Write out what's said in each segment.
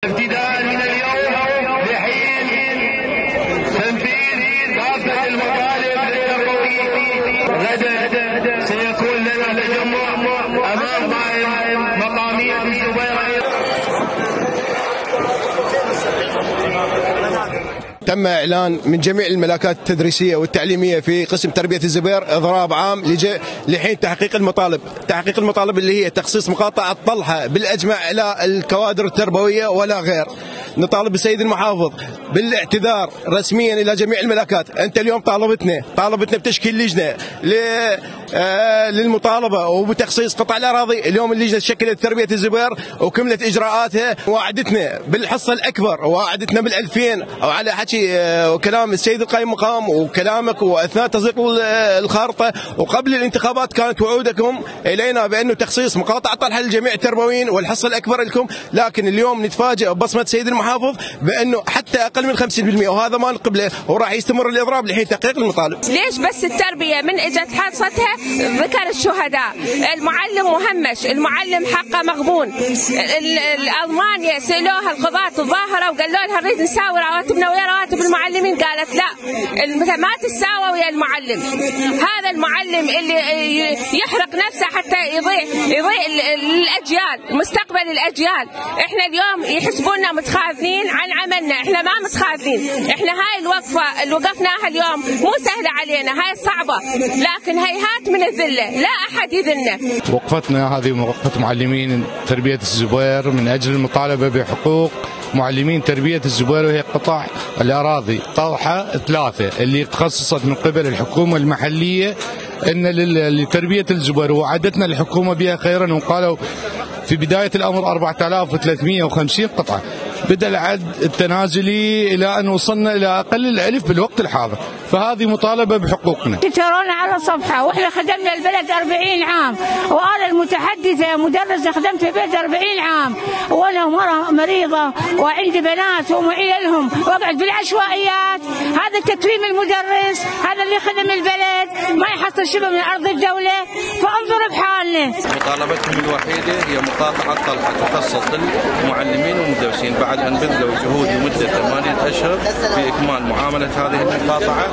ابتداء من اليوم لحين تنفيذ كافة المطالب التربوية. غدا سيكون لنا تجمع أمام قائد مقامية الزبير. تم إعلان من جميع الملاكات التدريسية والتعليمية في قسم تربية الزبير إضراب عام لحين تحقيق المطالب اللي هي تخصيص مقاطعة طلحة بالأجمع إلى الكوادر التربوية ولا غير. نطالب السيد المحافظ بالاعتذار رسميا إلى جميع الملاكات. أنت اليوم طالبتنا بتشكيل لجنة للمطالبة وبتخصيص قطع الأراضي. اليوم اللجنة شكلت تربية الزبير وكملت إجراءاتها، وعدتنا بالحصة الأكبر، وعدتنا بال2000 أو على حكي وكلام السيد القائم مقام وكلامك وأثناء تزيق الخارطة وقبل الانتخابات كانت وعودكم إلينا بأنه تخصيص مقاطعة طلحة للجميع التربويين والحصة الأكبر لكم. لكن اليوم نتفاجئ ببصمة السيد المحافظ بأنه حتى أقل من 50%، وهذا ما نقبله، وراح يستمر الإضراب لحين تحقيق المطالب. ليش بس التربية من اجت حصتها ذكر الشهداء؟ المعلم مهمش، المعلم حقه مغبون. ألمانيا سألوها القضاة الظاهرة وقالوا لها نريد نساوي رواتبنا ويا رواتب المعلمين، قالت لا ما تساوى ويا المعلم. هذا المعلم اللي يحرق نفسه حتى يضيع الأجيال، مستقبل الأجيال. احنا اليوم يحسبونا متخاذلين عن عملنا، احنا ما متخاذلين. احنا هاي الوقفة اللي وقفناها اليوم مو سهلة علينا، هاي صعبة، لكن هيهات من الذلة، لا أحد يذلنا. وقفتنا هذه وقفة معلمين تربية الزبير من أجل المطالبة بحقوق معلمين تربية الزبير، وهي قطع الأراضي طلحة 3 اللي تخصصت من قبل الحكومة المحلية إن لتربية الزبير، وعدتنا الحكومة بها خيرا وقالوا في بداية الأمر 4350 قطعة. بدأ العد التنازلي إلى أن وصلنا إلى أقل الألف بالوقت الحاضر، فهذه مطالبة بحقوقنا. ترونا على صفحة وإحنا خدمنا البلد 40 عام، وأنا المتحدثة مدرسة خدمت في البلد 40 عام، وأنا مريضة وعندي بنات ومعيالهم وأقعد بالعشوائيات. هذا تكريم المدرس، هذا اللي خدم البلد، ما يحصل شبه من أرض الدولة، فانظر بحالنا. مطالبتهم الوحيدة هي مقاطعة طلحة تخصص المعلمين والمدرسين بعد أن بذلوا جهود لمدة 8 أشهر في إكمال معاملة هذه المقاطعة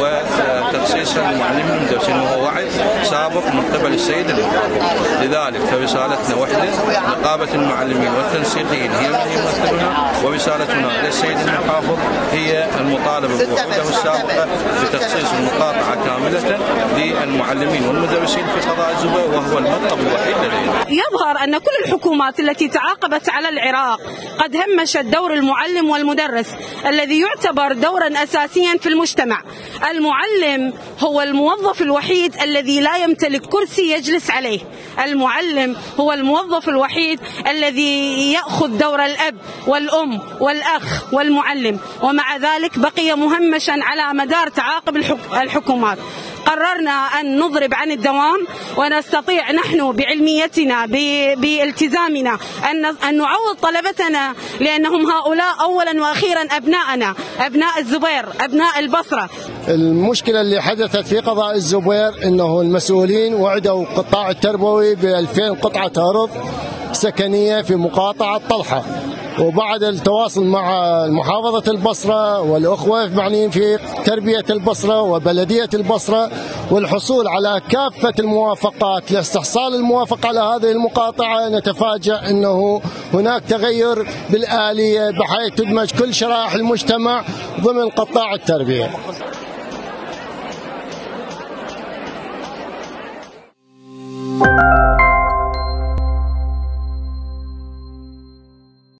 وتخصيصها للمعلمين والمدرسين، وهو وعد سابق من قبل السيد المحافظ. لذلك فرسالتنا وحدة، نقابة المعلمين والتنسيقيين هي التي يمثلنا، ورسالتنا إلى السيد المحافظ هي المطالبة بوعوده السابقة بتخصيص المقاطعة كاملة للمعلمين والمدرسين في قضاء الزبير، وهو المطلب الوحيد لدينا. يظهر أن كل الحكومات التي تعاقبت على العراق قد همشت دور المعلم والمدرس الذي يعتبر دورا أساسيا في المجتمع. المعلم هو الموظف الوحيد الذي لا يمتلك كرسي يجلس عليه، المعلم هو الموظف الوحيد الذي يأخذ دور الأب والأم والأخ والمعلم، ومع ذلك بقي مهمشا على مدار تعاقب الحكومات. قررنا أن نضرب عن الدوام، ونستطيع نحن بعلميتنا بالتزامنا أن نعوض طلبتنا، لأنهم هؤلاء أولا وأخيرا أبناءنا، أبناء الزبير، أبناء البصرة. المشكلة اللي حدثت في قضاء الزبير أنه المسؤولين وعدوا القطاع التربوي ب2000 قطعة أرض سكنية في مقاطعة طلحة، وبعد التواصل مع محافظة البصرة والأخوة المعنيين في تربية البصرة وبلدية البصرة والحصول على كافة الموافقات لاستحصال الموافقة على هذه المقاطعة، نتفاجأ أنه هناك تغير بالآلية بحيث تدمج كل شرائح المجتمع ضمن قطاع التربية.